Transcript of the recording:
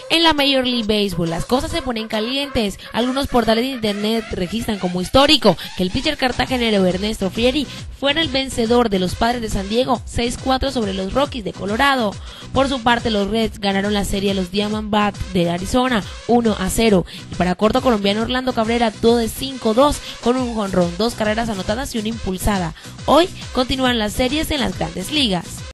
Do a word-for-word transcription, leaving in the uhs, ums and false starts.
En la Major League Baseball las cosas se ponen calientes. Algunos portales de internet registran como histórico que el pitcher cartagenero Ernesto Frieri fuera el vencedor de los Padres de San Diego seis cuatro sobre los Rockies de Colorado. Por su parte, los Reds ganaron la serie a los Diamondbacks de Arizona uno a cero y para corto colombiano Orlando Cabrera actuó de cinco dos con un jonrón, dos carreras anotadas y una impulsada. Hoy continúan las series en las Grandes Ligas.